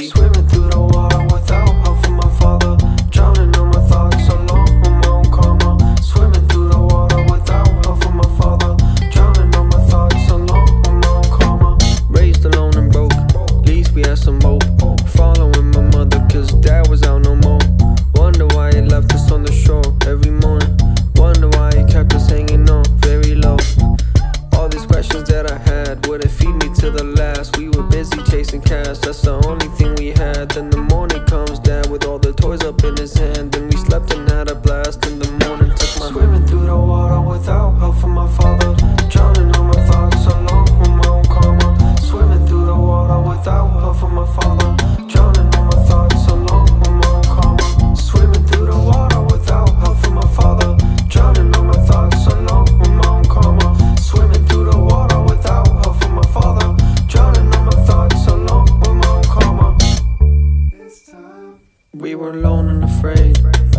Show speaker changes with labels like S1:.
S1: Swimming through the water without help from my father, drowning on my thoughts alone with my own karma. Swimming through the water without help from my father, drowning on my thoughts alone with my own karma. Raised alone and broke, at least we had some hope. Following my mother cause dad was out no more. Wonder why he left us on the shore every morning. Wonder why he kept us hanging on very low. All these questions that I had wouldn't feed me to the last. We were busy chasing cash, that's the only thing we had. Then the morning comes, dad with all the toys up in his hand. Then we slept and had a blast. In the morning took my swimming through the water without help from my father, drowning on my thoughts alone with my own karma. Swimming through the water without help from my father, drowning on my thoughts alone with my own karma. Swimming through the water without help from my father, drowning on my thoughts alone with my own karma. Swimming through the water without help from my father, drowning on my thoughts alone with my own karma. We were alone and afraid.